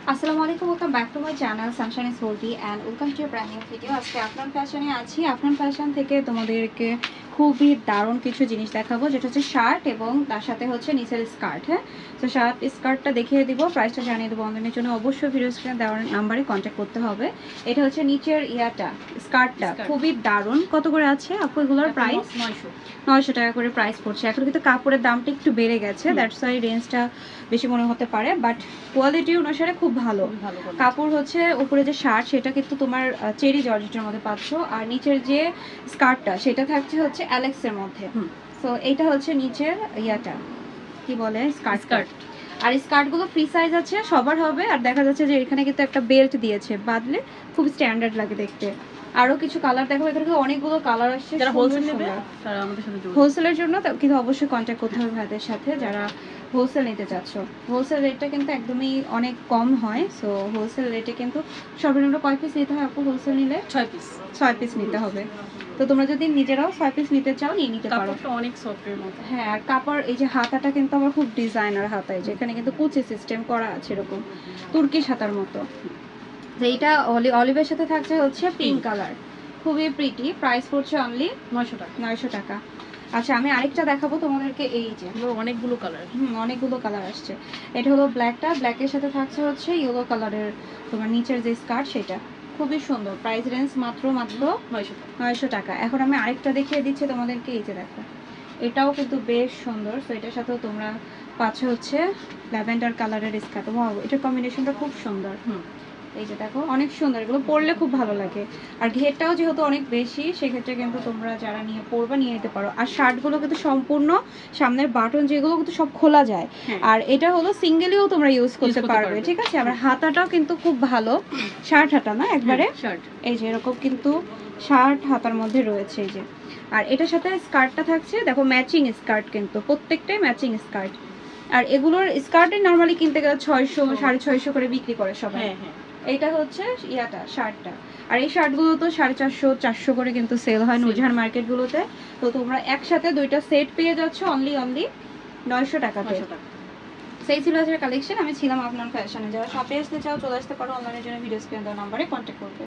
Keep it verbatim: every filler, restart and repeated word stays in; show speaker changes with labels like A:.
A: আসসালামু আলাইকুম, welcome back to my channel Sunshine is হোলডি and welcome to brand new video. আজকে আফনান ফ্যাশনে আছি। আফনান ফ্যাশন থেকে তোমাদেরকে খুবই দারুণ কিছু জিনিস দেখাবো, যেটা হচ্ছে শার্ট এবং তার সাথে হচ্ছে নিচের স্কার্ট। হ্যাঁ, তো শার্ট স্কার্টটা দেখিয়ে দিব, প্রাইসটা জানিয়ে দেবো। অনলাইনের জন্য অবশ্যই ভিডিও স্ক্রিনে দেওয়ার নাম্বারে কন্ট্যাক্ট করতে হবে। এটা হচ্ছে নিচের ইয়াটা, স্কার্টটা খুবই দারুণ। কত করে আছে আপু এগুলোর প্রাইস?
B: নয়শো
A: নয়শো টাকা করে প্রাইস পড়ছে। এখন কিন্তু কাপড়ের দামটা একটু বেড়ে গেছে, দ্যাটস ওয়াই রেঞ্জটা বেশি মনে হতে পারে, বাট কোয়ালিটি অনুসারে খুব ভালো। কাপড় হচ্ছে উপরে যে শার্ট সেটা কিন্তু তোমার চেরি জর্জেটের মধ্যে পাচ্ছ, আর নিচের যে স্কার্টটা সেটা থাকছে হচ্ছে অ্যালেক্সের মধ্যে। সো এইটা হচ্ছে নিচের ইয়াটা কি বলে স্কার্ট স্কার্ট আর স্কার্টগুলো ফ্রি সাইজ আছে, সবার হবে। আর দেখা যাচ্ছে যে এখানে কিন্তু একটা বেল্ট দিয়েছে, বাঁধলে খুব স্ট্যান্ডার্ড লাগে দেখতে। আরো কিছু কালার দেখো, এখানে অনেকগুলো কালার আসছে।
B: যারা হোলসেল নেবে তারা আমাদের সাথে যোগাযোগ,
A: হোলসেলের জন্য কিন্তু অবশ্যই কন্ট্যাক্ট করতে হবে ভাইদের সাথে যারা হোলসেল নিতে চাচ্ছ। হোলসেল রেটটা কিন্তু একদমই অনেক কম হয়। সো হোলসেল রেটে কিন্তু সর্বনিম্ন কয় পিস নিতে হয় আপু? হোলসেল নিলে
B: ছয় পিস
A: ছয় পিস নিতে হবে। তো তোমরা যদি নিজেরাও ছয় পিস নিতে চাও নিয়ে নিতে পারো।
B: কাপড়টা অনেক সফটের মতো।
A: হ্যাঁ, আর কাপড় এই যে হাতাটা কিন্তু আমার খুব ডিজাইনার হাতা, এই যে এখানে কিন্তু কুচি সিস্টেম করা আছে এরকম তুর্কি হাতার মতো। তো এইটা অলিভের সাথে থাকছে হচ্ছে পিঙ্ক কালার, খুবই প্রিটি। প্রাইস পড়ছে অনলি
B: নয়শো টাকা
A: নয়শো টাকা। আচ্ছা, আমি আরেকটা দেখাবো তোমাদেরকে। এই যে
B: অনেকগুলো কালার,
A: হুম অনেকগুলো কালার আসছে। এটা হলো ব্ল্যাকটা, ব্ল্যাকের সাথে থাকছে হচ্ছে ইয়েলো কালারের তোমার নিচের যে স্কার্ট, সেটা খুবই সুন্দর। প্রাইস রেঞ্জ মাত্র মাত্র
B: নয়শো টাকা
A: নয়শো টাকা। এখন আমি আরেকটা দেখিয়ে দিচ্ছি তোমাদেরকে। এই যে দেখো, এটাও কিন্তু বেশ সুন্দর। সো এটার সাথেও তোমরা পাচ্ছ হচ্ছে ল্যাভেন্ডার কালারের স্কার্ট। ওয়াও, এটার কম্বিনেশনটা খুব সুন্দর।
B: হুম
A: এই যে দেখো, অনেক সুন্দর, এগুলো পরলে খুব ভালো লাগে। আর ঘেরটাও যেহেতু অনেক বেশি, সেক্ষেত্রে কিন্তু তোমরা যারা নিয়ে পরবা নিয়ে নিতে পারো। আর শার্টগুলো কিন্তু সম্পূর্ণ সামনের বাটন যেগুলো কিন্তু সব খোলা যায়। আর এটা হলো সিঙ্গেলিও তোমরা ইউজ করতে পারবে, ঠিক আছে। আবার হাতাটাও কিন্তু খুব ভালো, শার্ট হাতা না একবারে
B: শার্ট।
A: এই যে এরকম কিন্তু শার্ট হাতার মধ্যে রয়েছে এই যে। আর এটার সাথে স্কার্টটা থাকছে দেখো ম্যাচিং স্কার্ট, কিন্তু প্রত্যেকটাই ম্যাচিং স্কার্ট। আর এগুলোর স্কার্টে নর্মালি কিনতে গেলে ছয়শো সাড়ে ছয়শো করে বিক্রি করে সবাই।
B: হ্যাঁ হ্যাঁ,
A: এইটা হচ্ছে ইয়াটা শার্টটা। আর এই শার্টগুলো তো সাড়ে চারশো চারশো করে কিন্তু সেল হয় নুরজাহান মার্কেটগুলোতে। তো তোমরা একসাথে দুইটা সেট পেয়ে যাচ্ছ অনলি অনলি নয়শো টাকাতে। সেই ছিল আজকের কালেকশন। আমি ছিলাম আপনার ফ্যাশনে। যারা শপে আসতে চাও চলে আসতে পারো, অনলাইনের জন্য ভিডিও স্ক্রিনে দেওয়া নাম্বারে কন্ট্যাক্ট করবে।